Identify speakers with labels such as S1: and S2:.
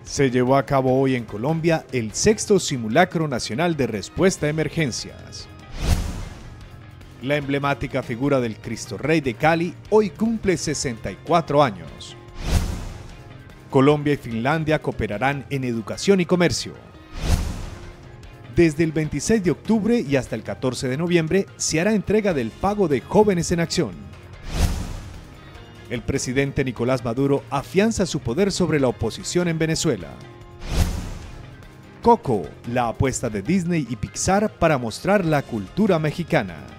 S1: Se llevó a cabo hoy en Colombia el sexto Simulacro Nacional de Respuesta a Emergencias. La emblemática figura del Cristo Rey de Cali hoy cumple 64 años. Colombia y Finlandia cooperarán en educación y comercio. Desde el 26 de octubre y hasta el 14 de noviembre se hará entrega del pago de Jóvenes en Acción. El presidente Nicolás Maduro afianza su poder sobre la oposición en Venezuela. Coco, la apuesta de Disney y Pixar para mostrar la cultura mexicana.